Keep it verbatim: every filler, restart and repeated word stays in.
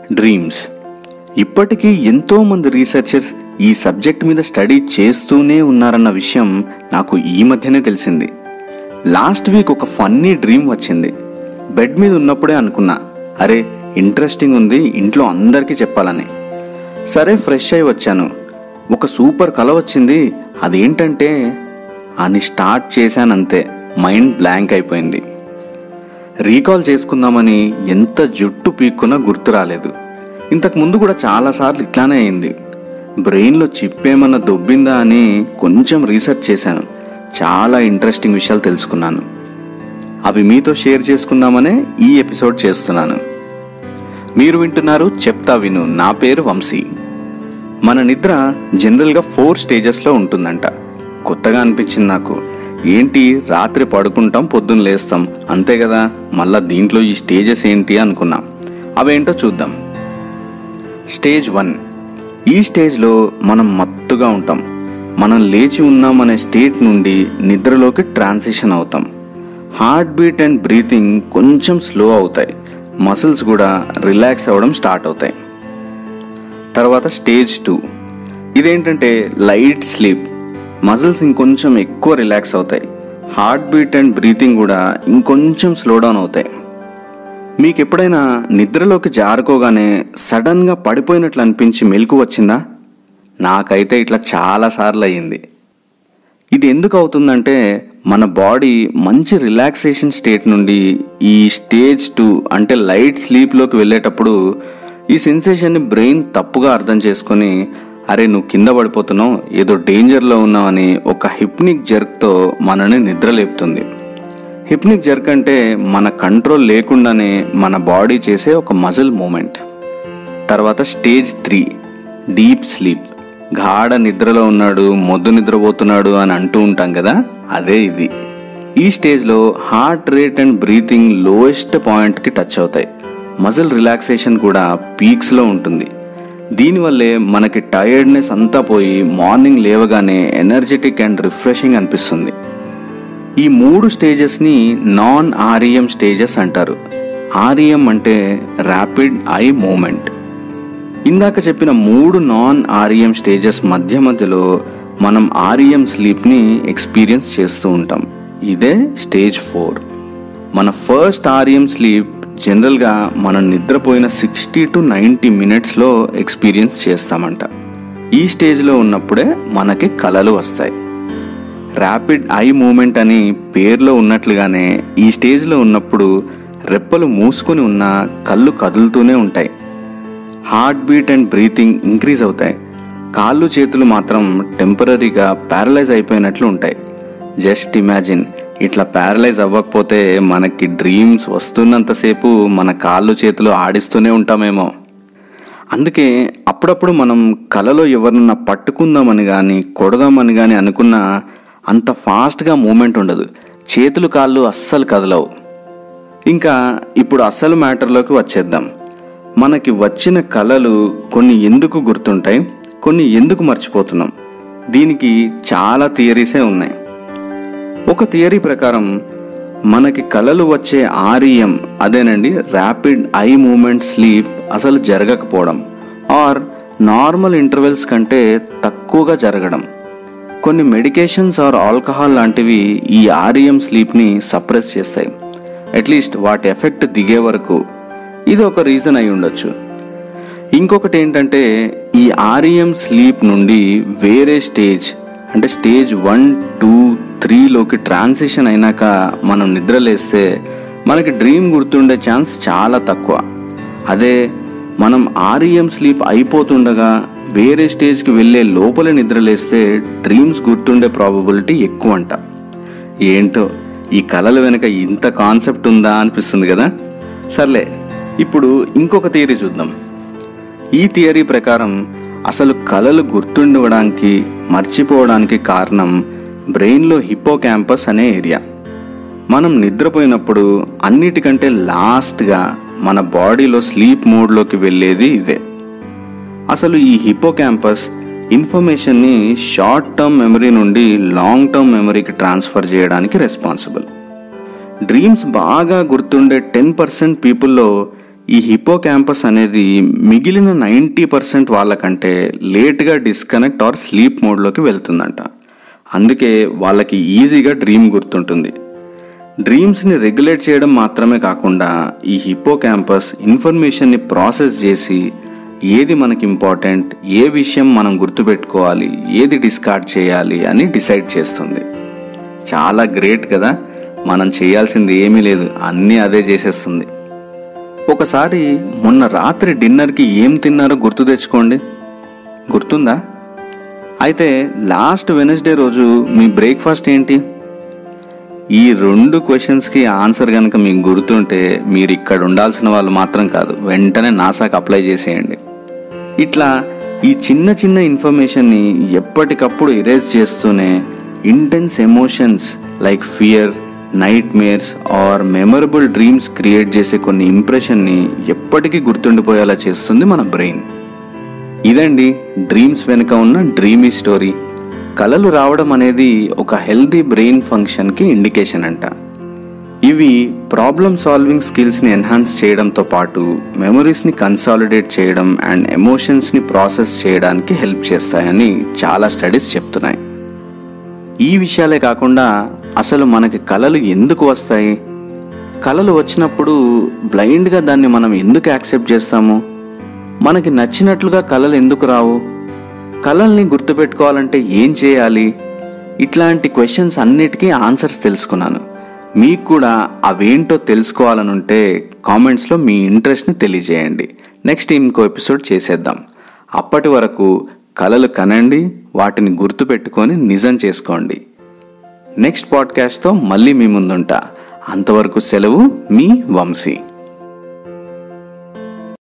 Dreams. ఇప్పటికీ ఎంతోమంది researchers ఈ సబ్జెక్ట్ మీద స్టడీ చేస్తూనే ఉన్నారన్న విషయం నాకు ఈ మధ్యనే తెలిసింది. లాస్ట్ వీక్ ఒక ఫన్నీ డ్రీమ్ వచ్చింది. బెడ్ మీద ఉన్నప్పుడే అనుకున్నా, అరే ఇంట్రెస్టింగ్ ఉంది, ఇంట్లో అందరికీ చెప్పాలని. సరే ఫ్రెష్ అయి వచ్చాను. ఒక సూపర్ కల వచ్చింది. అదేంటంటే అని స్టార్ట్ చేశానంతే, మైండ్ బ్లాంక్ అయిపోయింది. రీకాల్ చేసుకుందామని ఎంత జుట్టు పీక్కున్నా గుర్తు రాలేదు. ఇంతకు ముందు కూడా చాలాసార్లు ఇట్లానే అయింది. బ్రెయిన్లో చిప్ ఏమన్నా దొబ్బిందా అని కొంచెం రీసెర్చ్ చేశాను. చాలా ఇంట్రెస్టింగ్ విషయాలు తెలుసుకున్నాను. అవి మీతో షేర్ చేసుకుందామనే ఈ ఎపిసోడ్ చేస్తున్నాను. మీరు వింటున్నారు చెప్తా విను. నా పేరు వంశీ. మన నిద్ర జనరల్గా ఫోర్ స్టేజెస్లో ఉంటుందంట. కొత్తగా అనిపించింది నాకు. ఏంటి, రాత్రి పడుకుంటాం, పొద్దున్న లేస్తాం, అంతే కదా, మళ్ళా దీంట్లో ఈ స్టేజెస్ ఏంటి అనుకున్నాం. అవేంటో చూద్దాం. Stage one. ఈ స్టేజ్లో మనం మత్తుగా ఉంటాం. మనం లేచి ఉన్నామనే స్టేట్ నుండి నిద్రలోకి ట్రాన్సిషన్ అవుతాం. హార్ట్ బీట్ అండ్ బ్రీతింగ్ కొంచెం స్లో అవుతాయి. మసిల్స్ కూడా రిలాక్స్ అవ్వడం స్టార్ట్ అవుతాయి. తర్వాత స్టేజ్ టూ. ఇదేంటంటే లైట్ స్లీప్. మజిల్స్ ఇంకొంచెం ఎక్కువ రిలాక్స్ అవుతాయి. హార్ట్ బీట్ అండ్ బ్రీతింగ్ కూడా ఇంకొంచెం స్లో డౌన్ అవుతాయి. మీకు ఎప్పుడైనా నిద్రలోకి జారుకోగానే సడన్గా పడిపోయినట్లు అనిపించి మెలకు వచ్చిందా? నాకైతే ఇట్లా చాలాసార్లు అయ్యింది. ఇది ఎందుకు అవుతుందంటే మన బాడీ మంచి రిలాక్సేషన్ స్టేట్ నుండి ఈ స్టేజ్ టూ అంటే లైట్ స్లీప్లోకి వెళ్ళేటప్పుడు ఈ సెన్సేషన్ని బ్రెయిన్ తప్పుగా అర్థం చేసుకొని, అరే నువ్వు కింద పడిపోతున్నావు, ఏదో డేంజర్లో ఉన్నావని ఒక హిప్నిక్ జర్క్తో మనని నిద్రలేపుతుంది. హిప్నిక్ జర్క్ అంటే మన కంట్రోల్ లేకుండానే మన బాడీ చేసే ఒక మజిల్ మూమెంట్. తర్వాత స్టేజ్ త్రీ. Deep sleep. గాఢ నిద్రలో ఉన్నాడు, మొద్దు నిద్రపోతున్నాడు అని అంటూ ఉంటాం కదా, అదే ఇది. ఈ స్టేజ్లో heart rate and breathing lowest పాయింట్కి టచ్ అవుతాయి. మజిల్ రిలాక్సేషన్ కూడా పీక్స్లో ఉంటుంది. దీనివల్లే మనకి టైర్డ్నెస్ అంతా పోయి మార్నింగ్ లేవగానే ఎనర్జెటిక్ అండ్ రిఫ్రెషింగ్ అనిపిస్తుంది. ఈ మూడు స్టేజెస్ని నాన్ ఆర్ఈఎం స్టేజెస్ అంటారు. ఆర్ఈఎం అంటే ర్యాపిడ్ ఐ మూమెంట్. ఇందాక చెప్పిన మూడు నాన్ ఆర్ఈఎం స్టేజెస్ మధ్య మధ్యలో మనం ఆర్ఈఎం స్లీప్ని ఎక్స్పీరియన్స్ చేస్తూ ఉంటాం. ఇదే స్టేజ్ ఫోర్. మన ఫస్ట్ ఆర్ఈఎం స్లీప్ జనరల్గా మనం నిద్రపోయిన సిక్స్టీ టు నైంటీ మినిట్స్లో ఎక్స్పీరియన్స్ చేస్తామంట. ఈ స్టేజ్లో ఉన్నప్పుడే మనకి కలలు వస్తాయి. ర్యాపిడ్ ఐ మూమెంట్ అని పేర్లో ఉన్నట్లుగానే ఈ స్టేజ్లో ఉన్నప్పుడు రెప్పలు మూసుకొని ఉన్న కళ్ళు కదులుతూనే ఉంటాయి. Heart beat and breathing increase అవుతాయి. కాళ్ళు చేతులు మాత్రం టెంపరీగా ప్యారలైజ్ అయిపోయినట్లు ఉంటాయి. జస్ట్ ఇమాజిన్, ఇట్లా ప్యారలైజ్ అవ్వకపోతే మనకి డ్రీమ్స్ వస్తున్నంతసేపు మన కాళ్ళు చేతులు ఆడిస్తూనే ఉంటామేమో. అందుకే అప్పుడప్పుడు మనం కలలో ఎవరన్నా పట్టుకుందామని కానీ కొడదామని కానీ అనుకున్నా అంత ఫాస్ట్గా మూమెంట్ ఉండదు. చేతులు కాళ్ళు అస్సలు కదలవు. ఇంకా ఇప్పుడు అసలు మ్యాటర్లోకి వచ్చేద్దాం. మనకి వచ్చిన కలలు కొన్ని ఎందుకు గుర్తుంటాయి, కొన్ని ఎందుకు మర్చిపోతున్నాం? దీనికి చాలా థియరీసే ఉన్నాయి. ఒక థియరీ ప్రకారం మనకి కలలు వచ్చే ఆర్ఈఎం, అదేనండి ర్యాపిడ్ ఐ మూమెంట్ స్లీప్ అసలు జరగకపోవడం, ఆర్ నార్మల్ ఇంటర్వెల్స్ కంటే తక్కువగా జరగడం. కొన్ని మెడికేషన్స్ ఆర్ ఆల్కహాల్ లాంటివి ఈ ఆర్ఈఎం స్లీప్ని సప్రెస్ చేస్తాయి, అట్లీస్ట్ వాటి ఎఫెక్ట్ దిగే వరకు. ఇది ఒక రీజన్ అయి ఉండొచ్చు. ఇంకొకటి ఏంటంటే ఈ ఆర్ఈఎం స్లీప్ నుండి వేరే స్టేజ్ అంటే స్టేజ్ వన్ టూ త్రీలోకి ట్రాన్సిషన్ అయినాక మనం నిద్రలేస్తే మనకి డ్రీమ్ గుర్తుండే ఛాన్స్ చాలా తక్కువ. అదే మనం ఆర్ఈఎం స్లీప్ అయిపోతుండగా వేరే స్టేజ్కి వెళ్ళే లోపల నిద్రలేస్తే డ్రీమ్స్ గుర్తుండే ప్రాబబిలిటీ ఎక్కువ అంట. ఏంటో ఈ కళల వెనుక ఇంత కాన్సెప్ట్ ఉందా అనిపిస్తుంది కదా. సర్లే, ఇప్పుడు ఇంకొక థియరీ చూద్దాం. ఈ థియరీ ప్రకారం అసలు కళలు గుర్తుండడానికి మర్చిపోవడానికి కారణం బ్రెయిన్లో హిప్పోక్యాంపస్ అనే ఏరియా. మనం నిద్రపోయినప్పుడు అన్నిటికంటే లాస్ట్గా మన బాడీలో స్లీప్ మోడ్లోకి వెళ్ళేది ఇదే. అసలు ఈ హిప్పోక్యాంపస్ ఇన్ఫర్మేషన్ని షార్ట్ టర్మ్ మెమరీ నుండి లాంగ్ టర్మ్ మెమరీకి ట్రాన్స్ఫర్ చేయడానికి రెస్పాన్సిబుల్. డ్రీమ్స్ బాగా గుర్తుండే టెన్ పర్సెంట్ పీపుల్లో ఈ హిప్పో క్యాంపస్ అనేది మిగిలిన నైంటీ పర్సెంట్ వాళ్ళకంటే లేట్గా డిస్కనెక్ట్ ఆర్ స్లీప్ మోడ్లోకి వెళ్తుందంట. అందుకే వాళ్ళకి ఈజీగా డ్రీమ్ గుర్తుంటుంది. డ్రీమ్స్ని రెగ్యులేట్ చేయడం మాత్రమే కాకుండా ఈ హిప్పో క్యాంపస్ ఇన్ఫర్మేషన్ని ప్రాసెస్ చేసి ఏది మనకి ఇంపార్టెంట్, ఏ విషయం మనం గుర్తుపెట్టుకోవాలి, ఏది డిస్కార్డ్ చేయాలి అని డిసైడ్ చేస్తుంది. చాలా గ్రేట్ కదా. మనం చేయాల్సింది ఏమీ లేదు, అన్నీ అదే చేసేస్తుంది. ఒకసారి మొన్న రాత్రి డిన్నర్కి ఏం తిన్నారో గుర్తు తెచ్చుకోండి. గుర్తుందా? అయితే లాస్ట్ వెనస్డే రోజు మీ బ్రేక్ఫాస్ట్ ఏంటి? ఈ రెండు క్వశ్చన్స్కి ఆన్సర్ కనుక మీకు గుర్తుంటే మీరు ఇక్కడ ఉండాల్సిన వాళ్ళు మాత్రం కాదు, వెంటనే నాసాకి అప్లై చేసేయండి. ఇట్లా ఈ చిన్న చిన్న ఇన్ఫర్మేషన్ని ఎప్పటికప్పుడు ఎరేజ్ చేస్తూనే intense emotions like fear, nightmares or memorable dreams create చేసే కొన్ని ఇంప్రెషన్ని ఎప్పటికీ గుర్తుండిపోయేలా చేస్తుంది మన బ్రెయిన్. ఇదండి డ్రీమ్స్ వెనుక ఉన్న డ్రీమీ స్టోరీ. కలలు రావడం అనేది ఒక హెల్తీ బ్రెయిన్ ఫంక్షన్కి ఇండికేషన్ అంట. ఇవి ప్రాబ్లమ్ సాల్వింగ్ స్కిల్స్ని ఎన్హాన్స్ చేయడంతో పాటు మెమరీస్ని కన్సాలిడేట్ చేయడం అండ్ ఎమోషన్స్ని ప్రాసెస్ చేయడానికి హెల్ప్ చేస్తాయని చాలా స్టడీస్ చెప్తున్నాయి. ఈ విషయాలే కాకుండా అసలు మనకి కలలు ఎందుకు వస్తాయి, కలలు వచ్చినప్పుడు బ్లైండ్గా దాన్ని మనం ఎందుకు యాక్సెప్ట్ చేస్తాము, మనకి నచ్చినట్లుగా కలలు ఎందుకు రావు, కలల్ని గుర్తుపెట్టుకోవాలంటే ఏం చేయాలి, ఇట్లాంటి క్వశ్చన్స్ అన్నిటికీ ఆన్సర్స్ తెలుసుకున్నాను. మీకు కూడా అవేంటో తెలుసుకోవాలనుంటే కామెంట్స్లో మీ ఇంట్రెస్ట్ని తెలియజేయండి. నెక్స్ట్ ఇంకో ఎపిసోడ్ చేసేద్దాం. అప్పటి వరకు కలలు కనండి, వాటిని గుర్తుపెట్టుకొని నిజం చేసుకోండి. నెక్స్ట్ పాడ్కాస్ట్తో మళ్ళీ మీ ముందుంటా. అంతవరకు సెలవు, మీ వంశీ.